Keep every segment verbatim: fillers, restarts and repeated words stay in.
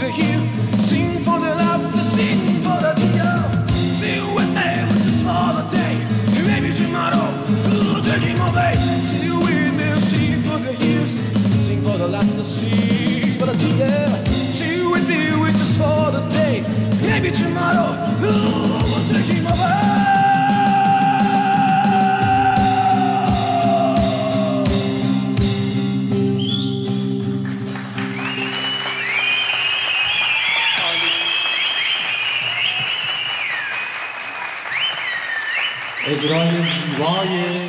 the hill, sing for the laughter, sing for the tear. Sing with me, this is for the day. Maybe tomorrow, we'll take him away. Sing with me, sing for the hills, sing for the laughter, sing for the tear. Sing with me, which is for the day. Maybe tomorrow, we'll take him away. اجرای زیبای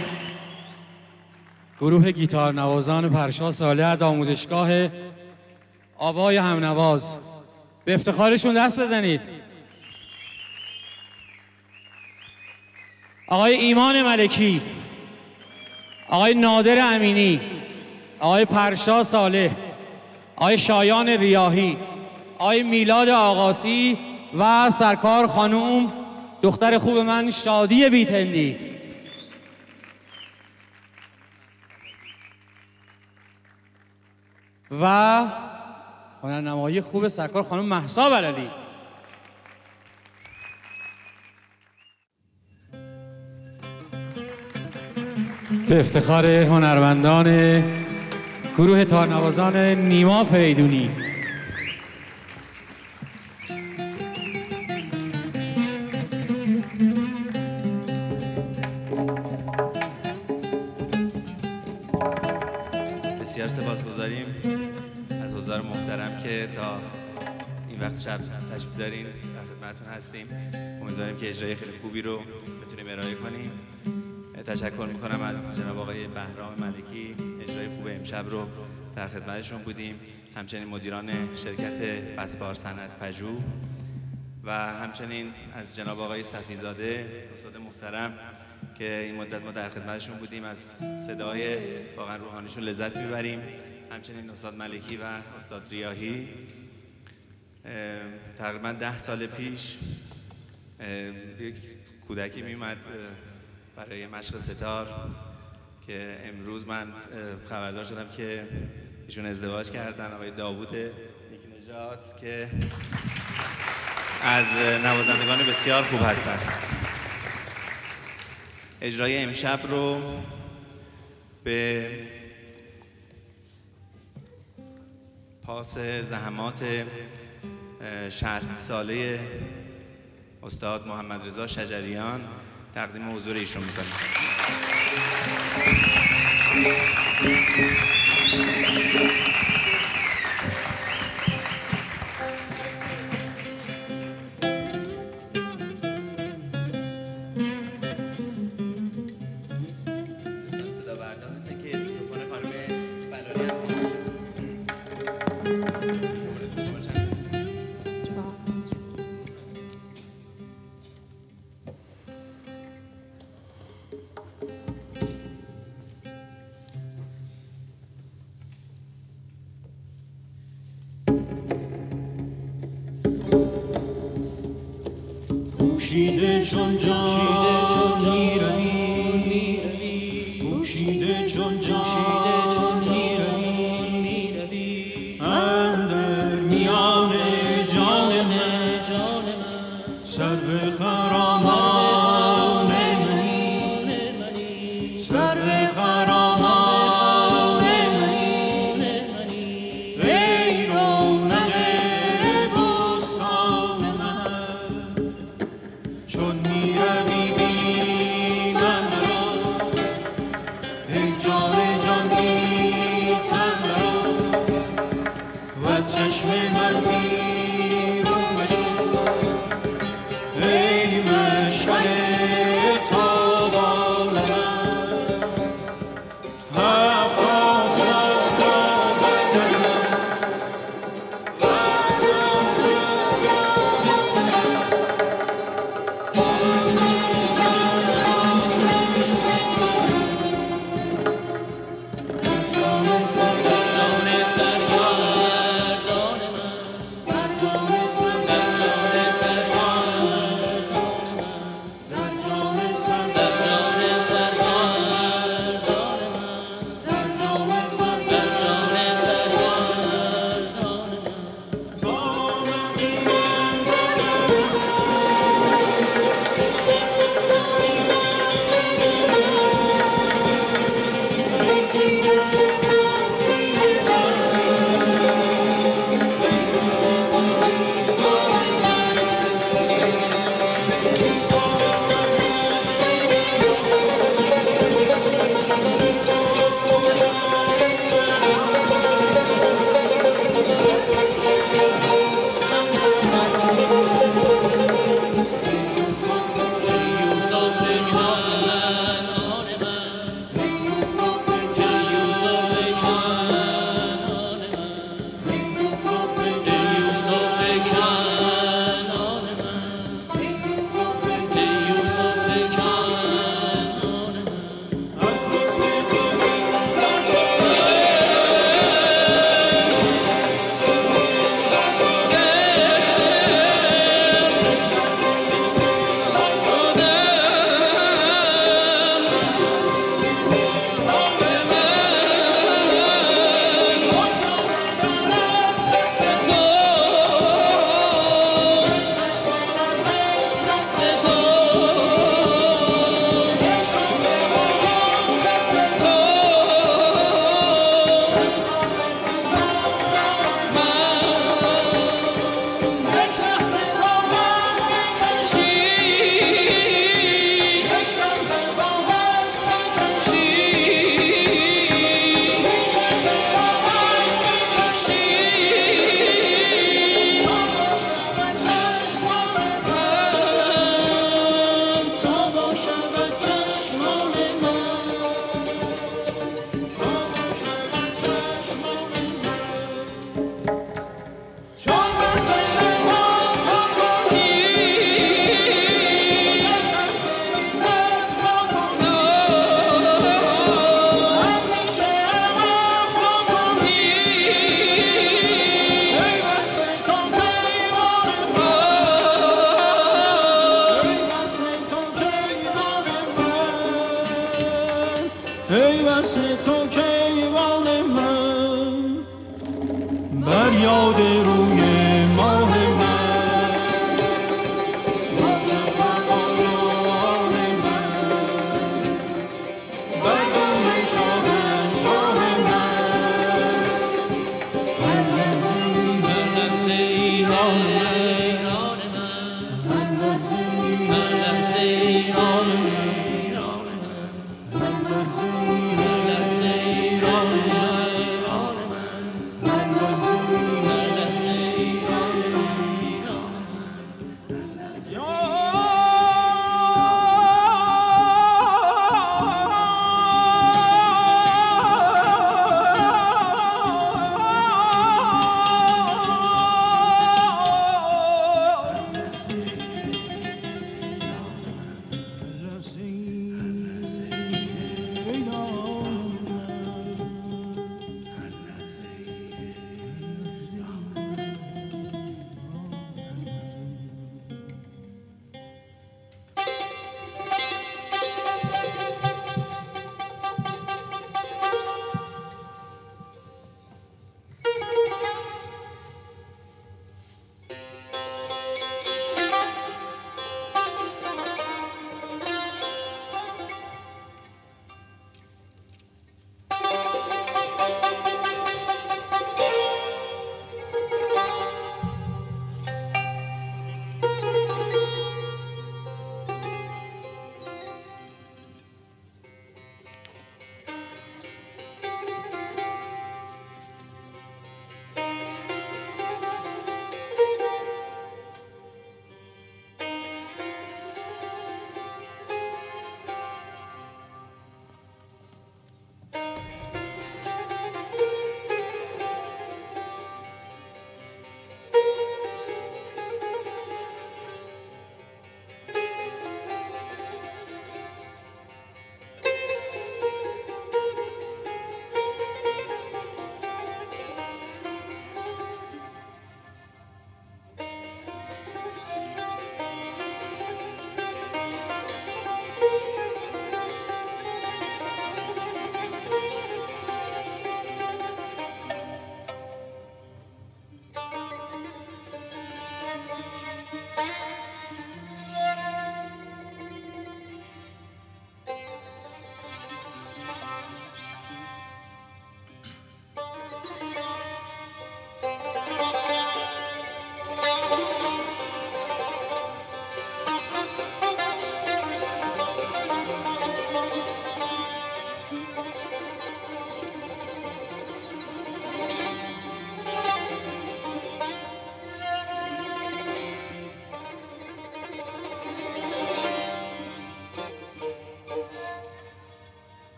گروه گیتار نوازان پرشا صالح از آموزشگاه آوای همنواز. به افتخارشون دست بزنید. آقای ایمان ملکی، آقای نادر امینی، آقای پرشا صالح، آقای شایان ریاحی، آقای میلاد آقاسی و سرکار خانوم دختر خوب من شادی بیتندی. و هنرنمایی خوب سرکار خانم مهسا بلالی. به افتخار هنرمندان گروه تارنوازان نیما فریدونی. بسیار سپاسگزاریم از حضار محترم که تا این وقت شب تشریف دارین، در خدمتتون هستیم. امیدواریم که اجرای خیلی خوبی رو بتونیم ارائه کنیم. تشکر میکنم از جناب آقای بهرام ملکی، اجرای خوب امشب رو در خدمتشون بودیم. همچنین مدیران شرکت بسپار صنعت پژو و همچنین از جناب آقای صفیزاده استاد محترم که این مدت ما در خدمتشون بودیم. از صدای واقعا روحانیشون لذت میبریم. همچنین استاد ملکی و استاد ریاحی. تقریبا ده سال پیش یک کودکی میومد برای مشق ستار که امروز من خبردار شدم که ایشون ازدواج کردن. آقای داوود نیکنژاد که از نوازندگان بسیار خوب هستند. اجرای امشب رو به پاس زحمات شصت ساله استاد محمد رضا شجریان تقدیم حضور ایشون میکنیم. پوشیده چون جان میروی، پوشیده چون جان میروی، اندر میان جان من سرو خرامان منی، سرو خرامان منی، ای رونق بستان من. چون میروی بی من را، ای جان جان بی تن را، و از چشم من بیرون مشو، ای مشو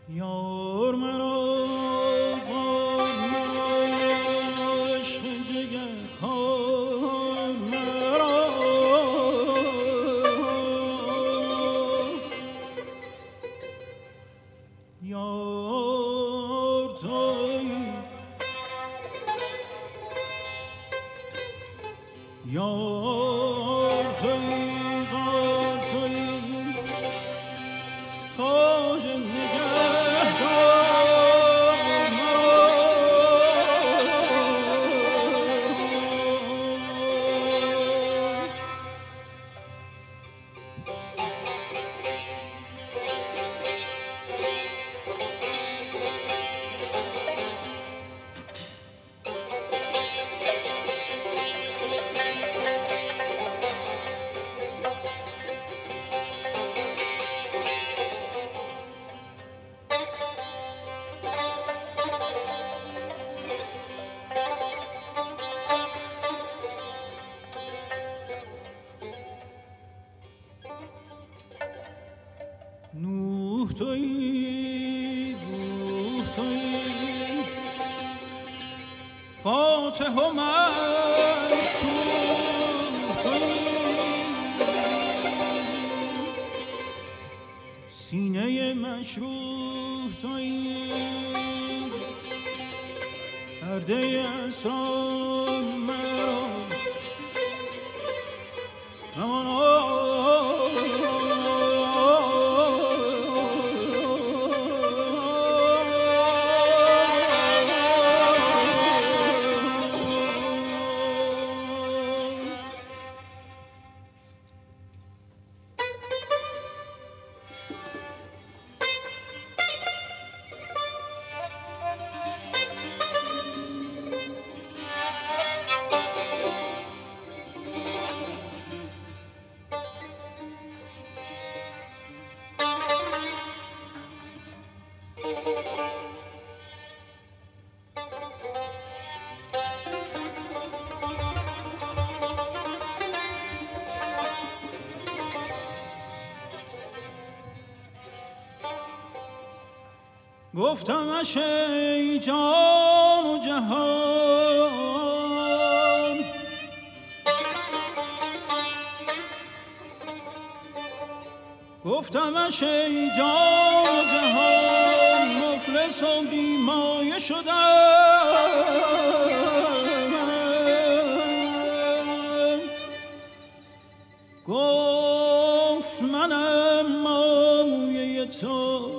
یار مرا یار مرا عشق جگر خار مرا یار تویی یار تویی یار تویی خواجه نگهدار مرا نوح تویی روح تویی فاتح و مفتوح تویی سینه مشروح تویی پرده اسرار مرا گفتمش ای جان و جهان گفتمش ای جان و جهان مفلس و بیمایه شدم گفت منم مایه تو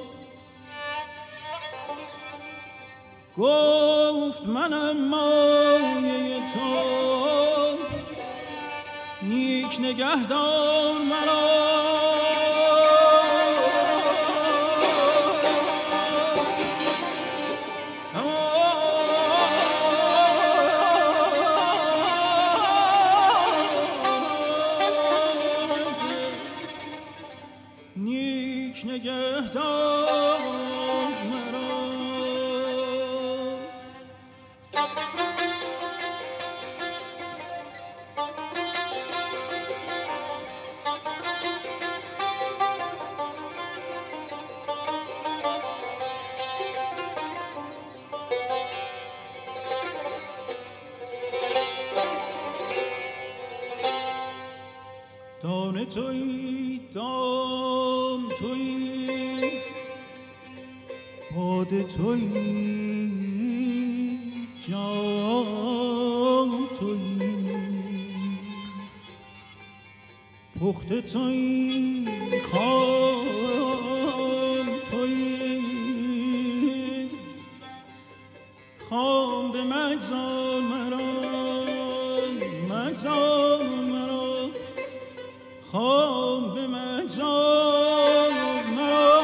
گفت منم مایه تو نیک نگهدار مرا نیک نگهدار دانه تویی دام تویی باده تویی جام تویی پخته تویی خام تویی خام به مگذار مرا مگذار مرا خام به مگذار مرا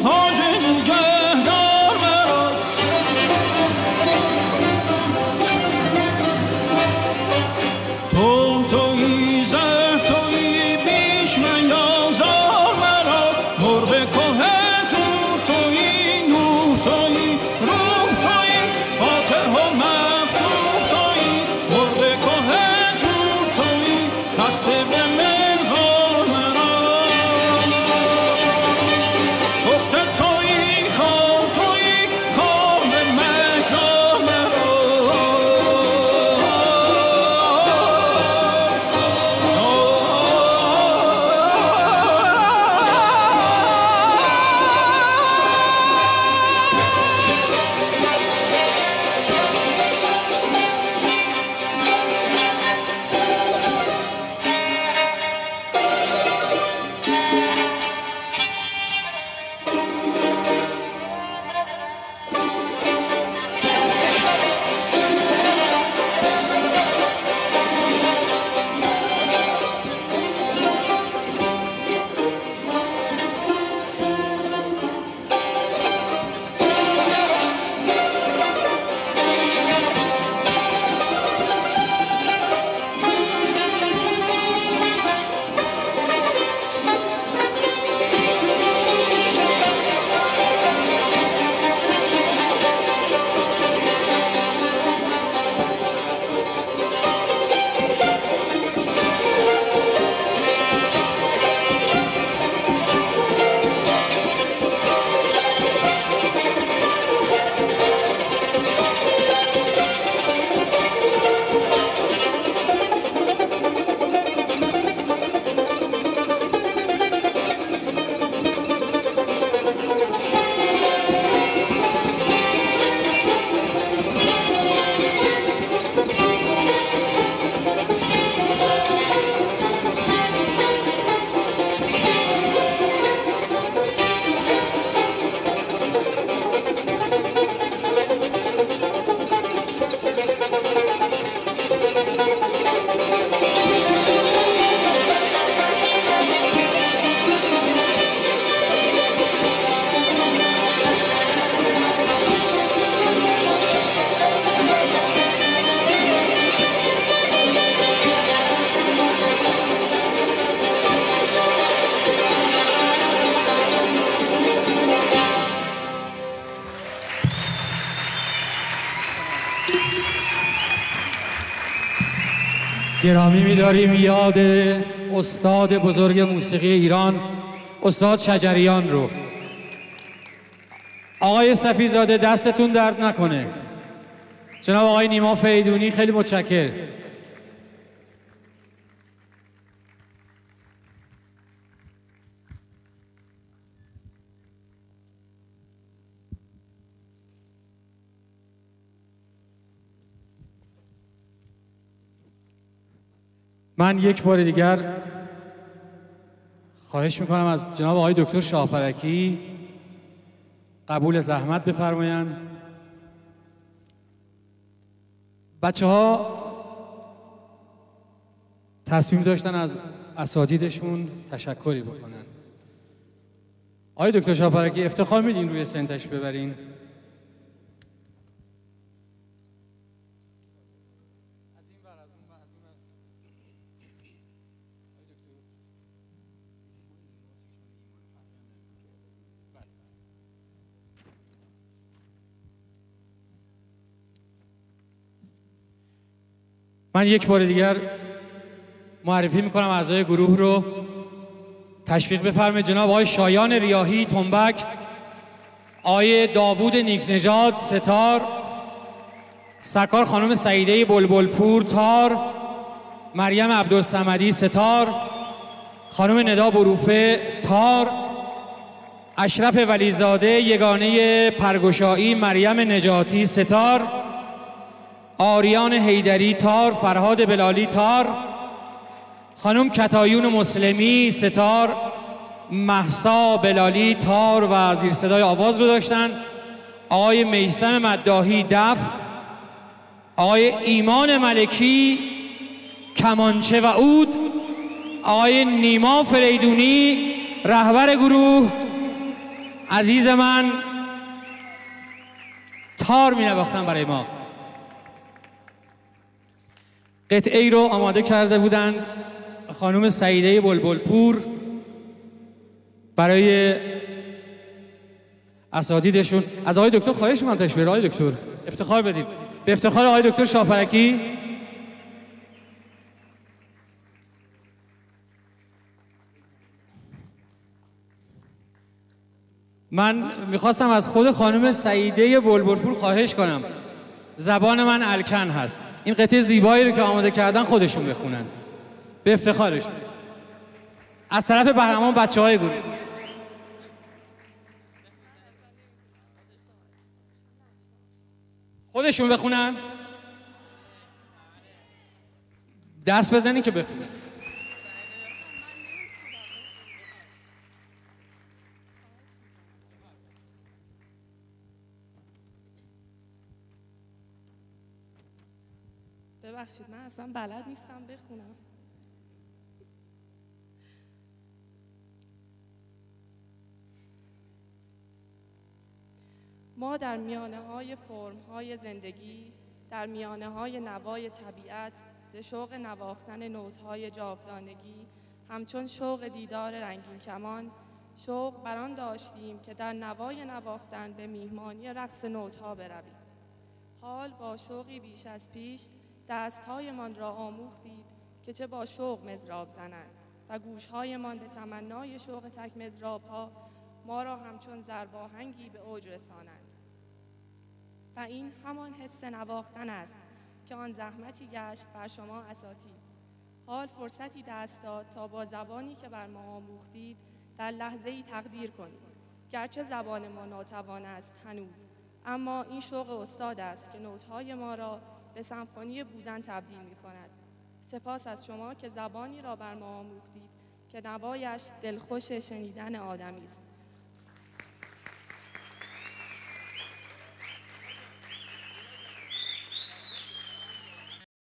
خواجه نگهدار مرا تو تویی زهر تویی بیش میازار مرا مرغ که تو تویی نور تویی روح تویی خاطر و مفتوح تویی مرغ که تو تویی دسته به منقار مرا پخته تویی خام تویی خام مکار مرا گرامی می‌داریم یاد استاد بزرگ موسیقی ایران استاد شجریان رو. آقای صفیزاده دستتون درد نکنه. جناب آقای نیما فریدونی خیلی متشکر. من یک بار دیگر خواهش میکنم از جناب آقای دکتر شاهپرکی قبول زحمت بفرمایند. بچه ها تصمیم داشتن از اساتیدشون تشکری بکنن. آقای دکتر شاهپرکی افتخار میدین روی سنتش ببرین؟ من یک بار دیگر معرفی میکنم اعضای گروه رو. تشویق بفرمایید جناب آقای شایان ریاحی تنبک، آقای داوود نیکنژاد ستار، سرکار خانم سعیده بلبلپور تار، مریم عبدالصمدی ستار، خانم ندا بروفه تار، اشرف ولیزاده یگانه پرگشایی، مریم نجاتی ستار، آریان حیدری تار، فرهاد بلالی تار، خانم کتایون مسلمی ستار، مهسا بلالی تار و زیر صدای آواز رو داشتن، آقای میثم مداحی دف، آقای ایمان ملکی کمانچه و عود، آقای نیما فریدونی رهبر گروه، عزیز من تار می نواختن برای ما. قطعه ای رو آماده کرده بودند خانم سعیده بلبلپور برای اساتیدشون. از آقای دکتر خواهش می‌کنم تشریف بیارید. آقای دکتر افتخار بدیم به افتخار آقای دکتر شاپرکی. من میخواستم از خود خانم سعیده بلبلپور خواهش کنم، زبان من الکن هست، این قطعه زیبایی رو که آماده کردن خودشون بخونن به افتخارشون از طرف بهرمان بچه های گروه. خودشون بخونن، دست بزنین که بخونن. ببخشید من اصلا بلد نیستم بخونم. ما در میانه های فرم های زندگی، در میانه های نوای طبیعت، ز شوق نواختن نوت های جاودانگی، همچون شوق دیدار رنگین کمان، شوق بران داشتیم که در نوای نواختن به میهمانی رقص نوت ها برویم. حال با شوقی بیش از پیش دستهایمان را آموختید که چه با شوق مضراب زنند و گوشهایمان به تمنای شوق تک مضراب ها ما را همچون ضرباهنگی به اوج رسانند. و این همان حس نواختن است که آن زحمتی گشت بر شما اساتید. حال فرصتی دست داد تا با زبانی که بر ما آموختید در لحظه‌ای تقدیر کنید. گرچه زبان ما ناتوان است هنوز، اما این شوق استاد است که نوت‌های ما را به سمفونی بودن تبدیل می کند. سپاس از شما که زبانی را بر ما آموختید که نوایش دلخوش شنیدن آدمی است.